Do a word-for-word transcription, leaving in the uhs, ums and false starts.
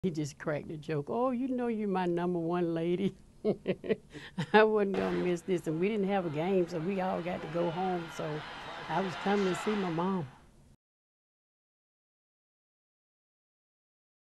He just cracked a joke. Oh, you know you're my number one lady. I wasn't going to miss this. And we didn't have a game, so we all got to go home. So I was coming to see my mom.